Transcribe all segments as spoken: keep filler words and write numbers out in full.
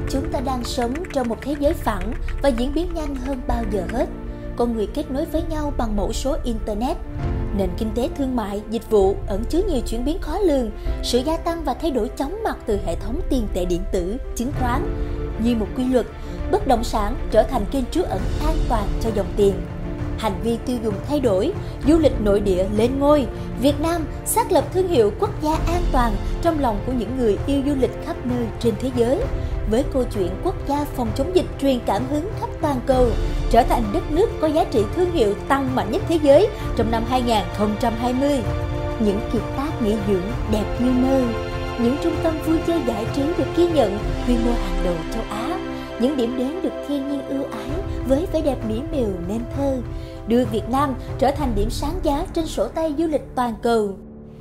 Chúng ta đang sống trong một thế giới phẳng và diễn biến nhanh hơn bao giờ hết. Con người kết nối với nhau bằng mẫu số Internet. Nền kinh tế thương mại, dịch vụ ẩn chứa nhiều chuyển biến khó lường, sự gia tăng và thay đổi chóng mặt từ hệ thống tiền tệ điện tử, chứng khoán. Như một quy luật, bất động sản trở thành kênh trú ẩn an toàn cho dòng tiền. Hành vi tiêu dùng thay đổi, du lịch nội địa lên ngôi, Việt Nam xác lập thương hiệu quốc gia an toàn trong lòng của những người yêu du lịch khắp nơi trên thế giới. Với câu chuyện quốc gia phòng chống dịch truyền cảm hứng khắp toàn cầu, trở thành đất nước có giá trị thương hiệu tăng mạnh nhất thế giới trong năm hai nghìn không trăm hai mươi. Những kiệt tác nghỉ dưỡng đẹp như mơ, những trung tâm vui chơi giải trí được ghi nhận quy mô hàng đầu châu Á, những điểm đến được thiên nhiên ưu ái với vẻ đẹp mỹ miều nên thơ, đưa Việt Nam trở thành điểm sáng giá trên sổ tay du lịch toàn cầu.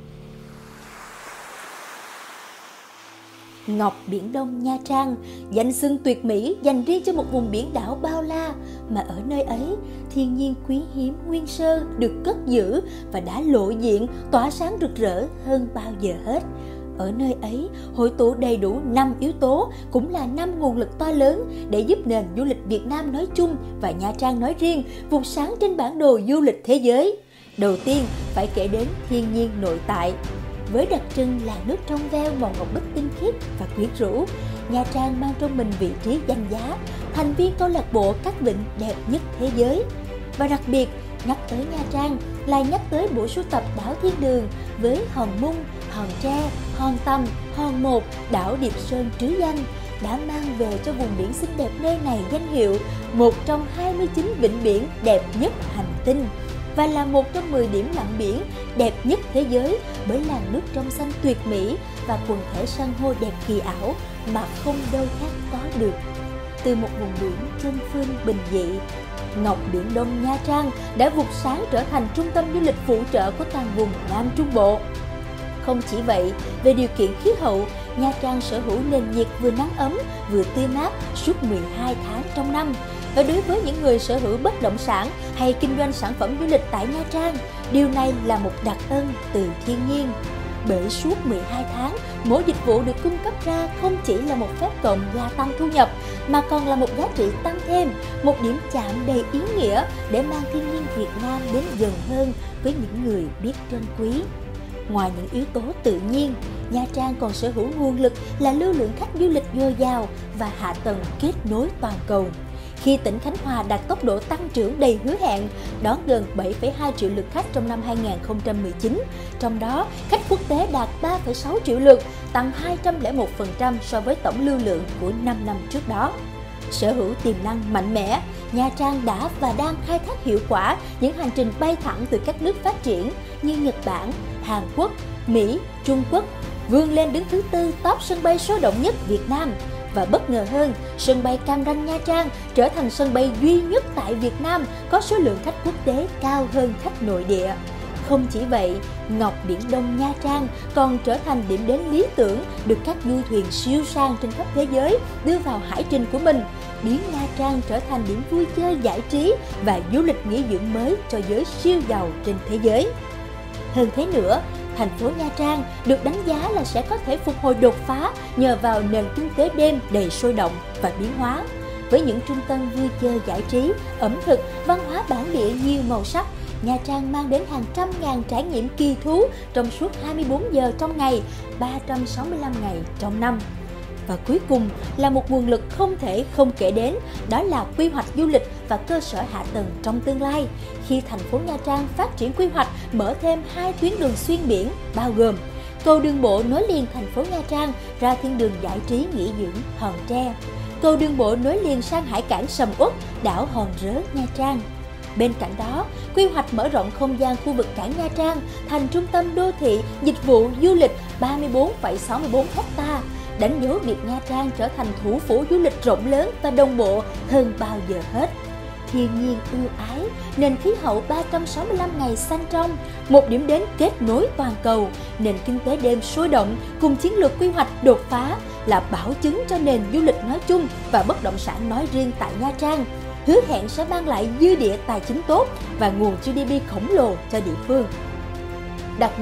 Ngọc Biển Đông Nha Trang, danh xưng tuyệt mỹ dành riêng cho một vùng biển đảo bao la, mà ở nơi ấy, thiên nhiên quý hiếm nguyên sơ được cất giữ và đã lộ diện tỏa sáng rực rỡ hơn bao giờ hết. Ở nơi ấy, hội tụ đầy đủ năm yếu tố, cũng là năm nguồn lực to lớn để giúp nền du lịch Việt Nam nói chung và Nha Trang nói riêng vụt sáng trên bản đồ du lịch thế giới. Đầu tiên phải kể đến thiên nhiên nội tại. Với đặc trưng là nước trong veo màu ngọc bích tinh khiết và quyến rũ, Nha Trang mang trong mình vị trí danh giá, thành viên câu lạc bộ các vịnh đẹp nhất thế giới. Và đặc biệt, nhắc tới Nha Trang là nhắc tới bộ sưu tập đảo Thiên Đường với Hòn Mung, Hòn Tre, Hòn Tầm, Hòn Một, đảo Điệp Sơn trứ danh, đã mang về cho vùng biển xinh đẹp nơi này danh hiệu một trong hai mươi chín vịnh biển đẹp nhất hành tinh, và là một trong mười điểm lặn biển đẹp nhất thế giới bởi làn nước trong xanh tuyệt mỹ và quần thể san hô đẹp kỳ ảo mà không đâu khác có được. Từ một vùng biển chân phương bình dị, Ngọc Biển Đông Nha Trang đã vụt sáng trở thành trung tâm du lịch phụ trợ của toàn vùng Nam Trung Bộ. Không chỉ vậy, về điều kiện khí hậu, Nha Trang sở hữu nền nhiệt vừa nắng ấm vừa tươi mát suốt mười hai tháng trong năm. Và đối với những người sở hữu bất động sản hay kinh doanh sản phẩm du lịch tại Nha Trang, điều này là một đặc ân từ thiên nhiên. Bởi suốt mười hai tháng, mỗi dịch vụ được cung cấp ra không chỉ là một phép cộng gia tăng thu nhập, mà còn là một giá trị tăng thêm, một điểm chạm đầy ý nghĩa để mang thiên nhiên Việt Nam đến gần hơn với những người biết trân quý. Ngoài những yếu tố tự nhiên, Nha Trang còn sở hữu nguồn lực là lưu lượng khách du lịch dồi dào và hạ tầng kết nối toàn cầu. Khi tỉnh Khánh Hòa đạt tốc độ tăng trưởng đầy hứa hẹn, đón gần bảy phẩy hai triệu lượt khách trong năm hai nghìn không trăm mười chín, trong đó khách quốc tế đạt ba phẩy sáu triệu lượt, tăng hai trăm lẻ một phần trăm so với tổng lưu lượng của năm năm trước đó. Sở hữu tiềm năng mạnh mẽ, Nha Trang đã và đang khai thác hiệu quả những hành trình bay thẳng từ các nước phát triển như Nhật Bản, Hàn Quốc, Mỹ, Trung Quốc, vươn lên đứng thứ tư top sân bay số động nhất Việt Nam. Và bất ngờ hơn, sân bay Cam Ranh Nha Trang trở thành sân bay duy nhất tại Việt Nam có số lượng khách quốc tế cao hơn khách nội địa. Không chỉ vậy, Ngọc Biển Đông Nha Trang còn trở thành điểm đến lý tưởng được các du thuyền siêu sang trên khắp thế giới đưa vào hải trình của mình, biến Nha Trang trở thành điểm vui chơi giải trí và du lịch nghỉ dưỡng mới cho giới siêu giàu trên thế giới. Hơn thế nữa, thành phố Nha Trang được đánh giá là sẽ có thể phục hồi đột phá nhờ vào nền kinh tế đêm đầy sôi động và biến hóa. Với những trung tâm vui chơi giải trí, ẩm thực, văn hóa bản địa nhiều màu sắc, Nha Trang mang đến hàng trăm ngàn trải nghiệm kỳ thú trong suốt hai mươi bốn giờ trong ngày, ba trăm sáu mươi lăm ngày trong năm. Và cuối cùng là một nguồn lực không thể không kể đến, đó là quy hoạch du lịch và cơ sở hạ tầng trong tương lai. Khi thành phố Nha Trang phát triển quy hoạch mở thêm hai tuyến đường xuyên biển, bao gồm cầu đường bộ nối liền thành phố Nha Trang ra thiên đường giải trí nghỉ dưỡng Hòn Tre, cầu đường bộ nối liền sang hải cảng Sầm Uất, đảo Hòn Rớ Nha Trang. Bên cạnh đó, quy hoạch mở rộng không gian khu vực cảng Nha Trang thành trung tâm đô thị, dịch vụ, du lịch ba mươi bốn phẩy sáu mươi bốn ha, đánh dấu việc Nha Trang trở thành thủ phủ du lịch rộng lớn và đồng bộ hơn bao giờ hết. Thiên nhiên ưu ái, nền khí hậu ba trăm sáu mươi lăm ngày xanh trong, một điểm đến kết nối toàn cầu, nền kinh tế đêm sôi động cùng chiến lược quy hoạch đột phá là bảo chứng cho nền du lịch nói chung và bất động sản nói riêng tại Nha Trang, hứa hẹn sẽ mang lại dư địa tài chính tốt và nguồn giê đê pê khổng lồ cho địa phương. Đặc biệt,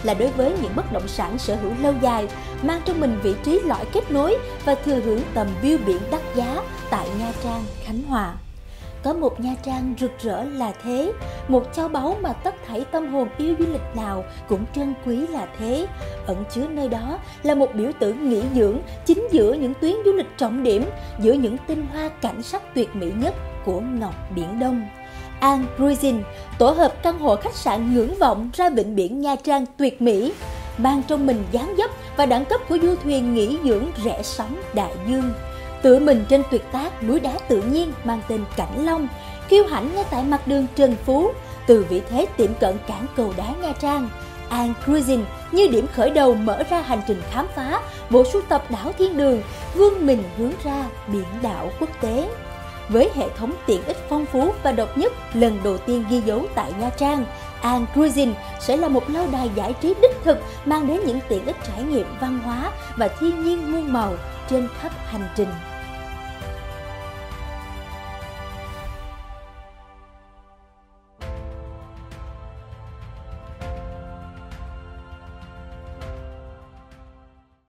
là đối với những bất động sản sở hữu lâu dài, mang trong mình vị trí lõi kết nối và thừa hưởng tầm view biển đắt giá tại Nha Trang, Khánh Hòa. Có một Nha Trang rực rỡ là thế, một châu báu mà tất thảy tâm hồn yêu du lịch nào cũng trân quý là thế. Ẩn chứa nơi đó là một biểu tượng nghỉ dưỡng chính giữa những tuyến du lịch trọng điểm, giữa những tinh hoa cảnh sắc tuyệt mỹ nhất của Ngọc Biển Đông. An Cruising, tổ hợp căn hộ khách sạn ngưỡng vọng ra vịnh biển Nha Trang tuyệt mỹ, mang trong mình dáng dấp và đẳng cấp của du thuyền nghỉ dưỡng rẽ sóng đại dương. Tựa mình trên tuyệt tác núi đá tự nhiên mang tên Cảnh Long, kiêu hãnh ngay tại mặt đường Trần Phú, từ vị thế tiệm cận cảng cầu đá Nha Trang. An Cruising như điểm khởi đầu mở ra hành trình khám phá bộ sưu tập đảo thiên đường, vươn mình hướng ra biển đảo quốc tế. Với hệ thống tiện ích phong phú và độc nhất lần đầu tiên ghi dấu tại Nha Trang, An Cruising sẽ là một lâu đài giải trí đích thực mang đến những tiện ích trải nghiệm văn hóa và thiên nhiên muôn màu trên khắp hành trình.